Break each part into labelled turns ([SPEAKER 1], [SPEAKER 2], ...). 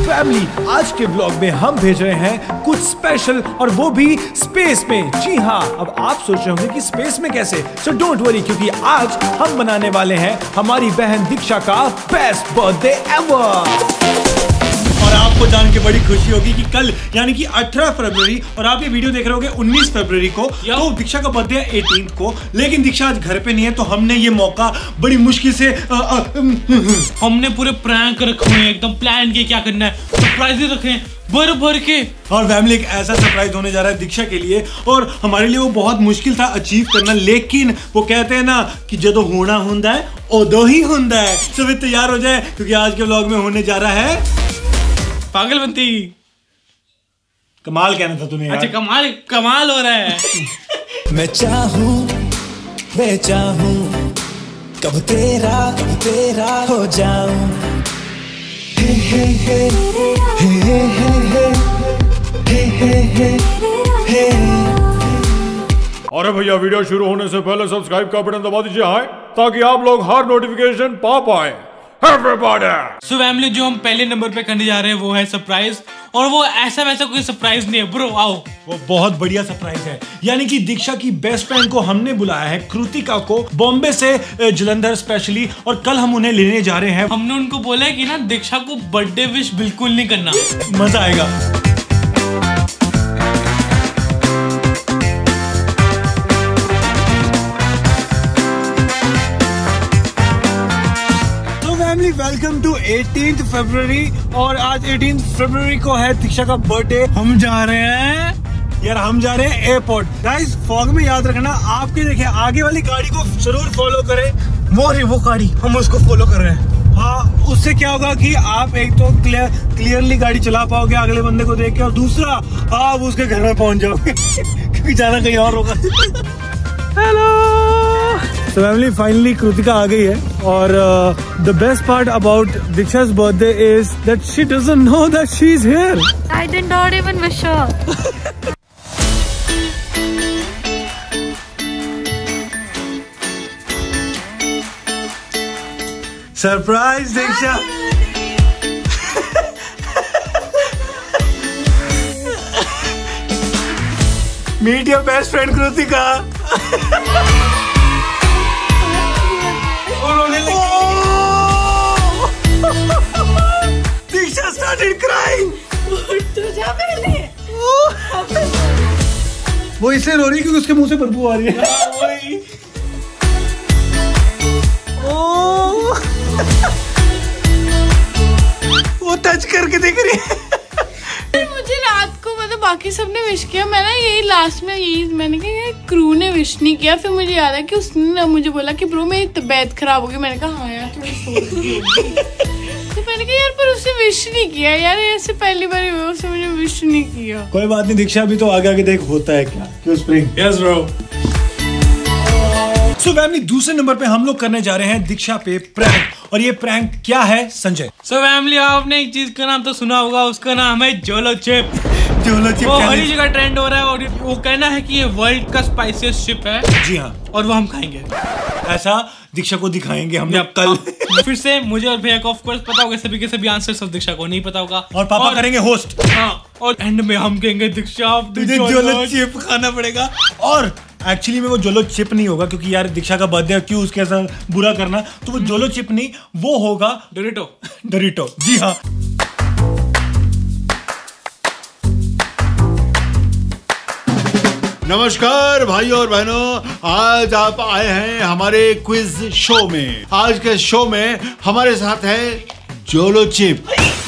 [SPEAKER 1] Family, आज के vlog में हम भेज रहे हैं कुछ स्पेशल और वो भी स्पेस में। जी हाँ, अब आप सोच रहे होंगे कि स्पेस में कैसे, सो डोंट वरी, क्योंकि आज हम बनाने वाले हैं हमारी बहन दीक्षा का बेस्ट बर्थडे एवर। और आपको जान के बड़ी खुशी होगी कि कल यानी कि 18 फरवरी और आप ये वीडियो देख रहे होगे 19 फरवरी को, तो दीक्षा का बर्थडे है 18 को, लेकिन दीक्षा आज घर पे नहीं है, तो हमने ये मौका बड़ी मुश्किल से
[SPEAKER 2] हमने पूरे प्रैंक रखे हैं, एकदम प्लान किए क्या करना है, सरप्राइज रखे भर भर के।
[SPEAKER 1] और फैमिली एक ऐसा सरप्राइज होने जा रहा है दीक्षा के लिए, और हमारे लिए वो बहुत मुश्किल था अचीव करना, लेकिन वो कहते हैं ना कि जो होना होता है उदो ही होता है। सभी तैयार हो जाए क्योंकि आज के व्लॉग में होने जा रहा है
[SPEAKER 2] पागलबंती।
[SPEAKER 1] कमाल कहना था तूने यार।
[SPEAKER 2] अच्छा कमाल हो रहा है।
[SPEAKER 3] मैं चाहूं कब तेरा हो जाऊं। हे हे हे हे हे हे हे हे।
[SPEAKER 1] अरे भैया, वीडियो शुरू होने से पहले सब्सक्राइब का बटन दबा दीजिए हाय, ताकि आप लोग हर नोटिफिकेशन पा पाए।
[SPEAKER 2] सो फैमिली, जो हम पहले नंबर पे करने जा रहे हैं वो है सरप्राइज, और वो ऐसा वैसा कोई सरप्राइज नहीं है ब्रो, आओ।
[SPEAKER 1] वो बहुत बढ़िया सरप्राइज है, यानी कि दीक्षा की बेस्ट फ्रेंड को हमने बुलाया है, कृतिका को, बॉम्बे से जलंधर स्पेशली, और कल हम उन्हें लेने जा रहे हैं।
[SPEAKER 2] हमने उनको बोला है कि ना दीक्षा को बर्थडे विश बिल्कुल नहीं करना,
[SPEAKER 1] मजा आएगा। वेलकम टू 18 फरवरी, और आज 18 फरवरी को है दीक्षा का बर्थडे। हम जा रहे हैं यार, हम जा रहे हैं एयरपोर्ट। गाइस, फॉग में याद रखना, आपके देखिए आगे वाली गाड़ी को जरूर फॉलो करें। वो गाड़ी हम उसको फॉलो कर रहे हैं। हाँ, उससे क्या होगा कि आप एक तो क्लियरली गाड़ी चला पाओगे अगले बंदे को देख के, और दूसरा आप उसके घर में पहुंच जाओगे क्योंकि जाना कहीं और होगा। हेलो। तो फैमिली, फाइनली कृतिका आ गई है, और the best part about Diksha's birthday is that she doesn't know that she's here.
[SPEAKER 4] I did not even wish her.
[SPEAKER 1] Surprise, Diksha. Meet your best friend Kritika. Diksha started crying. वो इसलिए रो रही है क्योंकि उसके मुंह से बदबू आ रही है। वो टच करके देख रही है।
[SPEAKER 4] मुझे रात को मतलब बाकी सबने विश किया, मैं ना यही लास्ट में मैंने कहा क्रू ने विश नहीं किया। फिर मुझे याद है कि उसने ना मुझे बोला कि ब्रो मेरी तबीयत खराब होगी। मैंने कहा हाँ यार थोड़ी सो तो मैंने कहा यार पर उसने विश नहीं किया यार, ऐसे पहली बार हुआ उसने मुझे विश नहीं किया।
[SPEAKER 1] कोई बात नहीं दीक्षा, अभी तो आगे देख होता है क्या। क्यों spring? Yes bro. So family, दूसरे नंबर पे हम लोग करने जा रहे हैं दीक्षा पे प्रैंक, और ये प्रैंक क्या है संजय?
[SPEAKER 2] सो फैमिली, आपने एक चीज का नाम तो सुना होगा, उसका नाम है जोलो चिप।
[SPEAKER 1] वो
[SPEAKER 2] हर जगह ट्रेंड हो रहा है, और वो कहना है कि ये वर्ल्ड का स्पाइसिएस्ट चिप है।
[SPEAKER 1] जी हाँ,
[SPEAKER 2] और वो हम खाएंगे,
[SPEAKER 1] ऐसा दीक्षा को दिखाएंगे हम लोग कल।
[SPEAKER 2] फिर से मुझे और भैया को ऑफ कोर्स पता होगा सभी के सभी आंसर्स, और दीक्षा को नहीं पता होगा,
[SPEAKER 1] और पापा करेंगे होस्ट।
[SPEAKER 2] हाँ, और एंड में हम कहेंगे दीक्षा
[SPEAKER 1] तुझे जोलो चिप खाना पड़ेगा। और एक्चुअली में वो जोलो चिप नहीं होगा, क्योंकि यार दीक्षा का बर्थडे, क्यों उसके ऐसा बुरा करना। तो वो जोलो चिप नहीं, वो होगा डोरिटो। जी हाँ।
[SPEAKER 5] नमस्कार भाइयों और बहनों, आज आप आए हैं हमारे क्विज शो में। आज के शो में हमारे साथ है जोलो चिप।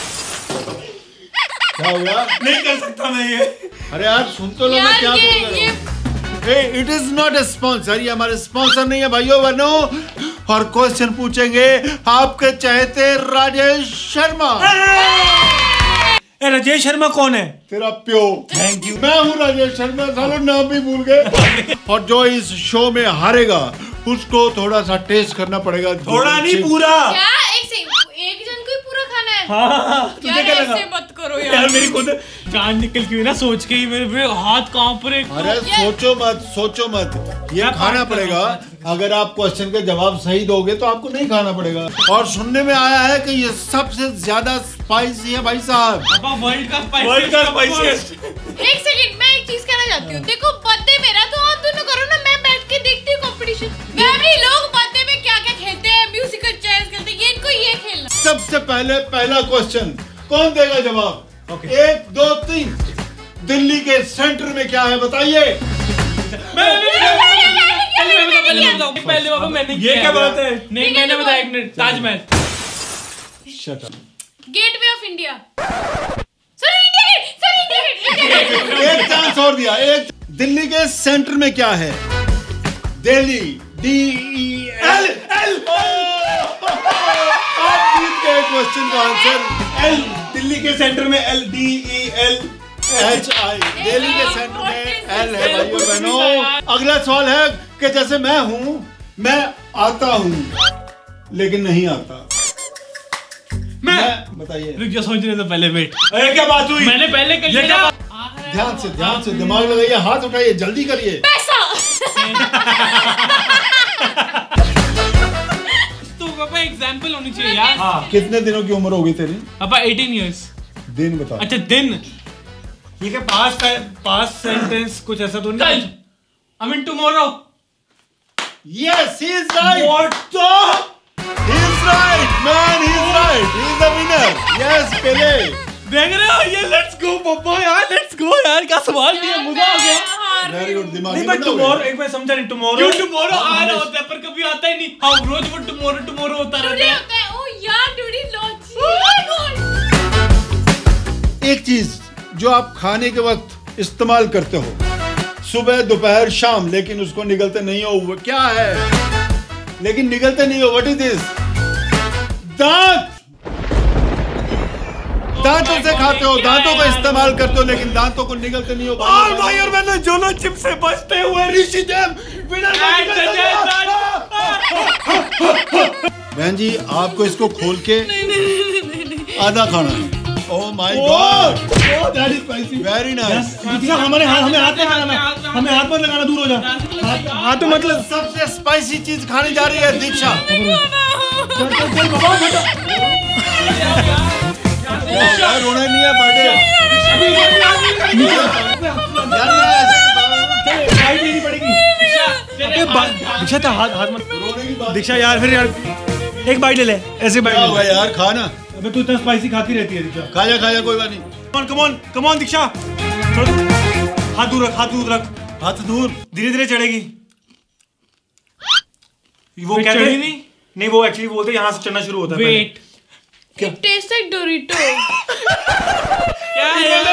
[SPEAKER 5] क्या हुआ?
[SPEAKER 1] नहीं कर सकता मैं ये।
[SPEAKER 5] अरे यार सुन तो लो, मैं क्या बोल रहा हूँ। It is not a sponsor, ये हमारे स्पॉन्सर नहीं है भाइयों बहनों। और क्वेश्चन पूछेंगे आपके चहेते राजेश शर्मा।
[SPEAKER 1] राजेश शर्मा कौन है?
[SPEAKER 5] तेरा प्यो।
[SPEAKER 1] Thank you.
[SPEAKER 5] मैं हूँ राजेश शर्मा, सालों नाम भी भूल गए। और जो इस शो में हारेगा उसको थोड़ा सा टेस्ट करना पड़ेगा।
[SPEAKER 1] थोड़ा नहीं, पूरा।
[SPEAKER 4] क्या? एक जन को ही पूरा खाना है?
[SPEAKER 1] हाँ, तुझे क्या लगा?
[SPEAKER 4] ऐसे मत करो
[SPEAKER 2] यार, मेरी खुद जान निकल गई ना सोच के ही, मेरे हाथ कांप रहे।
[SPEAKER 5] अरे सोचो मत, ये खाना पड़ेगा। अगर आप क्वेश्चन के जवाब सही दोगे तो आपको नहीं खाना पड़ेगा। और सुनने में आया है कि ये सबसे ज्यादा स्पाइसी है भाई साहब।
[SPEAKER 2] वर्ल्ड का
[SPEAKER 1] स्पाइसीएस्ट।
[SPEAKER 4] एक सेकंड, मैं एक चीज कहना चाहती हूँ। देखो बर्थडे मेरा, तो आप दोनों करो ना, मैं बैठ के देखती हूँ कंपटीशन। फैमिली लोग बर्थडे में क्या क्या खेलते हैं, म्यूजिकल चेयर्स खेलते हैं, ये इनको ये खेलना।
[SPEAKER 5] सबसे पहला क्वेश्चन कौन देगा जवाब? 1 2 3। दिल्ली के सेंटर में क्या है बताइए?
[SPEAKER 2] पहले बाबा मैंने
[SPEAKER 1] ये क्या बात है?
[SPEAKER 2] नहीं मैंने बताया, एक minute, Taj Mahal.
[SPEAKER 4] Gateway of India. Sir India.
[SPEAKER 5] एक चांस और दिया। एक दिल्ली के सेंटर में क्या है? दिल्ली DEL। आप जीत गए क्वेश्चन का आंसर।
[SPEAKER 1] L। दिल्ली के सेंटर में LDELHI। दिल्ली के सेंटर में L है भाइयों बहनों।
[SPEAKER 5] अगला सवाल है कि जैसे मैं हूं, मैं आता हूं लेकिन नहीं आता। मैं बताइए।
[SPEAKER 2] रुक जा, सोचने तो पहले वेट।
[SPEAKER 1] अरे क्या बात हुई?
[SPEAKER 2] मैंने पहले कही ना।
[SPEAKER 5] ध्यान से दिमाग लगाइए, हाथ उठाइए, जल्दी करिए।
[SPEAKER 4] पैसा।
[SPEAKER 2] तो पापा एग्जांपल होनी चाहिए यार।
[SPEAKER 1] हाँ।
[SPEAKER 5] कितने दिनों की उम्र होगी तेरी?
[SPEAKER 2] पापा 18 इयर्स।
[SPEAKER 5] दिन बता।
[SPEAKER 2] अच्छा दिन।
[SPEAKER 1] ये क्या पास्ट सेंटेंस कुछ ऐसा तो नहीं?
[SPEAKER 2] कल। I mean tomorrow.
[SPEAKER 5] Yes, he is right.
[SPEAKER 1] What the?
[SPEAKER 5] He is right, man. He is right. He is the winner. Yes, Pele.
[SPEAKER 2] देख रहे हो ये? लेट्स गो पापा यार, लेट्स गो यार। क्या सवाल दिया, मजा आ गया।
[SPEAKER 5] Very good. दिमाग
[SPEAKER 1] नहीं बट टुमारो, एक बार समझा नहीं टुमारो।
[SPEAKER 2] क्यों टुमारो आ रहा होता है पर कभी आता ही नहीं। हाँ रोज वो टुमारो होता रहता है।
[SPEAKER 4] ओ यार today launch. Oh my god.
[SPEAKER 5] एक चीज जो आप खाने के वक्त इस्तेमाल करते हो, सुबह दोपहर शाम, लेकिन उसको निगलते नहीं हो, वो क्या है? लेकिन निगलते नहीं हो, व्हाट इज दिस? दांत। दांतों से खाते हो, दांतों का इस्तेमाल करते हो, लेकिन दांतों को निगलते नहीं हो।
[SPEAKER 1] और भाई और मैंने जो लोग चिप से बचते हुए ऋषिदेव
[SPEAKER 5] बहन जी आपको इसको खोल के आधा खाना है। Oh my god, that is spicy, very nice.
[SPEAKER 1] हमें हाथ में लगाना, हमें हाथ में लगाना, दूर हो जा। हाथ तो मतलब
[SPEAKER 5] सबसे स्पाइसी चीज खाने जा रही है दीक्षा। यार रोना नहीं है, बर्थडे
[SPEAKER 1] दीक्षा था, हाथ मत
[SPEAKER 5] रोने की बात।
[SPEAKER 1] दीक्षा यार, फिर यार एक बाइट ले ले, ऐसे बाइट ले ले
[SPEAKER 5] यार, खा ना।
[SPEAKER 1] अबे तू इतना स्पाइसी खाती रहती है दीक्षा।
[SPEAKER 5] खा जा कोई बात नहीं।
[SPEAKER 1] कम ऑन दीक्षा, हाथ दूर रख, हाथ दूर, धीरे धीरे चढ़ेगी। वो कहते हैं नहीं, वो एक्चुअली बोलते यहाँ से चढ़ना शुरू होता है।
[SPEAKER 2] Wait,
[SPEAKER 4] It tastes like Dorito.
[SPEAKER 2] क्या है?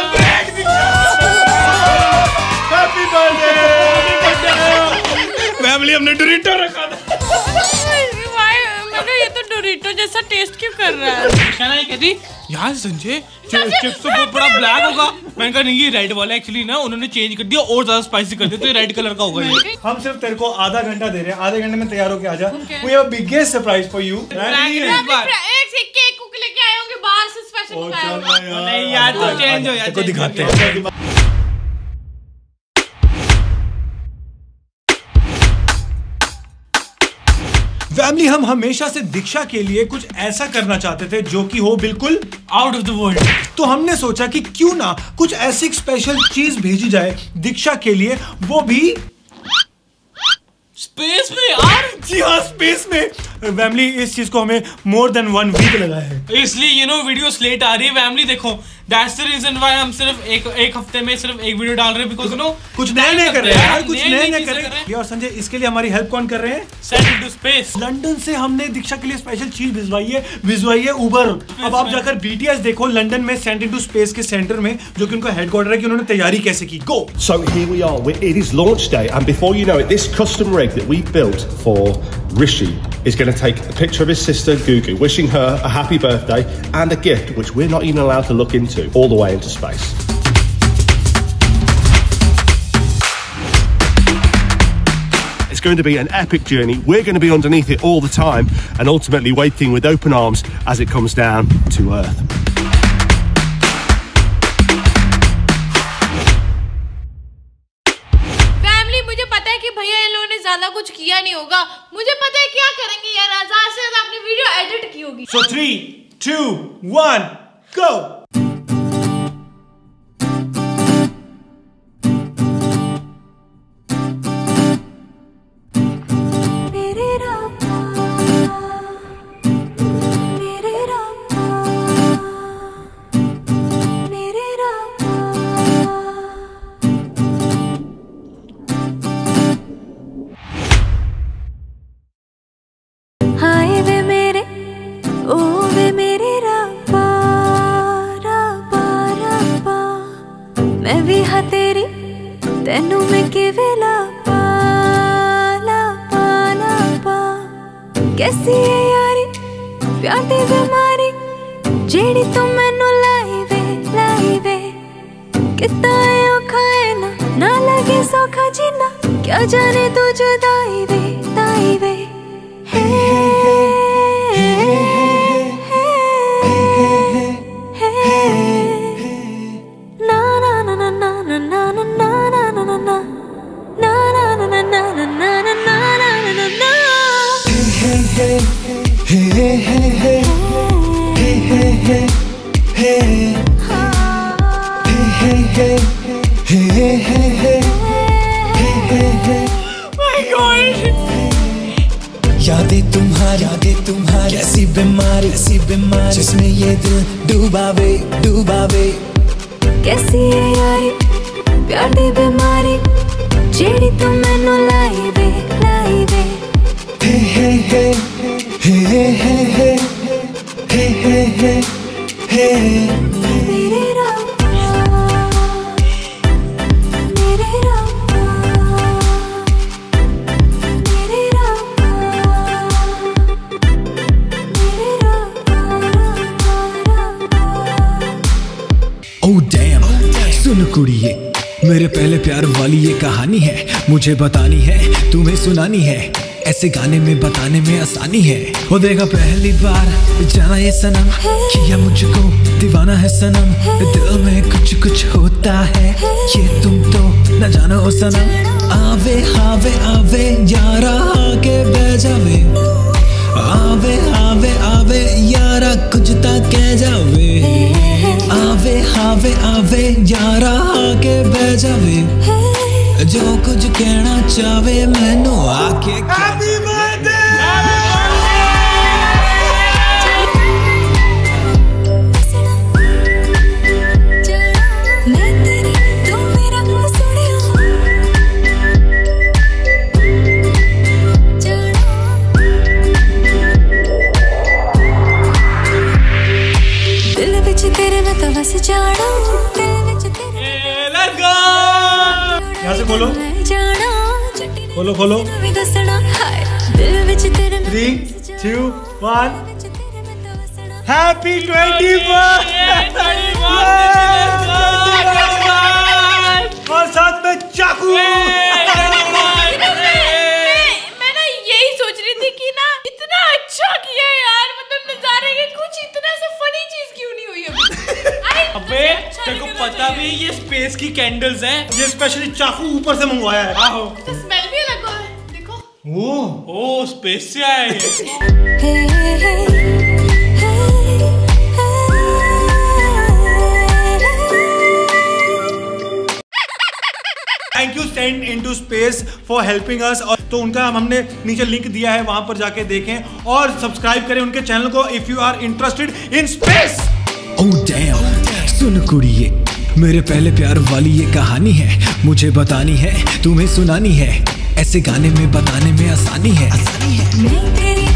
[SPEAKER 5] हैप्पी बर्थडे
[SPEAKER 1] फैमिली, हमने डोरिटो रखा था।
[SPEAKER 4] ये तो डोरिटो जैसा टेस्ट क्यों कर रहा है?
[SPEAKER 2] कहना ये कहती यार संजय चिप्स तो बहुत बड़ा ब्लैक होगा। मैंने कहा नहीं, ये रेड वाला एक्चुअली ना उन्होंने चेंज कर दिया और ज्यादा स्पाइसी कर दिया, तो ये रेड कलर का होगा ये।
[SPEAKER 1] हम सिर्फ तेरे को आधा घंटा दे रहे हैं, आधे घंटे में तैयार होके आ जा। We have a biggest surprise for you.
[SPEAKER 4] एक से केक कुक लेके आए होंगे बाहर से, स्पेशल मंगाया होगा।
[SPEAKER 2] नहीं यार, तो चेंज हो यार,
[SPEAKER 1] तेरे को दिखाते हैं। फैमिली, हम हमेशा से दीक्षा के लिए कुछ ऐसा करना चाहते थे जो कि हो बिल्कुल
[SPEAKER 2] आउट ऑफ द वर्ल्ड।
[SPEAKER 1] तो हमने सोचा कि क्यों ना कुछ ऐसी स्पेशल चीज भेजी जाए दीक्षा के लिए, वो भी
[SPEAKER 2] स्पेस में यार।
[SPEAKER 1] जी हाँ, स्पेस में। फैमिली, इस चीज को हमें मोर देन 1 वीक लगा है,
[SPEAKER 2] इसलिए वीडियो लेट आ रही है। फैमिली देखो, दैट्स द रीजन व्हाई हम सिर्फ एक हफ्ते में सिर्फ एक वीडियो डाल रहे हैं, बिकॉज़
[SPEAKER 1] कुछ नए कर रहे हैं यार, कुछ नए कर रहे हैं। और संजय, इसके लिए हमारी हेल्प कौन कर रहे हैं?
[SPEAKER 2] Send into space.
[SPEAKER 1] लंदन से हमने दीक्षा के लिए स्पेशल चीज भिजवाई है उबर। अब आप जाकर BTS देखो, लंदन में सेंट इनटू स्पेस के सेंटर में, जो कि उनका हेडक्वार्टर है, कि उन्होंने तैयारी कैसे की। गो।
[SPEAKER 6] So here we are. It is launch day, and before you know it, this custom rig that we built for Rishi is going to take a picture of his sister Gugu, wishing her a happy birthday and a gift which we're not even allowed to look into, all the way into space. It's going to be an epic journey. We're going to be underneath it all the time, and ultimately waiting with open arms as it comes down to Earth.
[SPEAKER 4] ज्यादा कुछ किया नहीं होगा। मुझे पता है क्या करेंगे यार, आजाद से ज्यादा अपनी वीडियो एडिट की होगी।
[SPEAKER 1] So 3, 2, 1, go!
[SPEAKER 7] मैं भी हाँ तेरी तेनू में किवेला पाला पाला पा कैसी है यारी प्यार दी बीमारी जेड़ी तू मैनू लाई वे कितना है औखा है ना लगे सौखा जीना क्या जाने तू जुदाई वे
[SPEAKER 3] यादें तुम्हारी कैसी बीमारी जिसमें ये दिल डूबावे
[SPEAKER 7] कैसी है यारी प्यार दी बीमारी जेड़ी तू मैनू लाई वे मेरे
[SPEAKER 3] सुन कुड़िए मेरे पहले प्यार वाली ये कहानी है, मुझे बतानी है तुम्हें सुनानी है, ऐसे गाने में बताने में आसानी है। वो देखा पहली बार जाना ये सनम किया मुझको दीवाना है सनम, दिल में कुछ होता है ये तुम तो न जानो ओ सनम। आवे यारा आके बह जावे, आवे यारा कुछ ता कह जावे, आवे यारा आके बह जावे, जो कुछ कहना चाहे मैनू आके
[SPEAKER 1] यहाँ से खोलो 3, 2, 1 हैप्पी 21 और साथ में चाकू।
[SPEAKER 4] मैं ना यही सोच रही थी कि ना इतना अच्छा किया यार, मतलब नजारे के कुछ इतना सा फनी चीज क्यों नहीं हुई अभी।
[SPEAKER 2] अबे तेरे को पता भी ये स्पेस की कैंडल्स हैं,
[SPEAKER 1] ये स्पेशली चाकू ऊपर से मंगवाया है।
[SPEAKER 2] आहो
[SPEAKER 4] तो स्मेल भी अलग है, देखो।
[SPEAKER 2] ओ स्पेस से आया ये।
[SPEAKER 1] Thank you send into space for helping us. और तो उनका हमने नीचे लिंक दिया है, वहां पर जाके देखें और सब्सक्राइब करें उनके चैनल को if you are interested in space.
[SPEAKER 3] Oh damn सुन कुड़िए मेरे पहले प्यार वाली ये कहानी है, मुझे बतानी है तुम्हें सुनानी है, ऐसे गाने में बताने में आसानी है।
[SPEAKER 7] मैं तेरी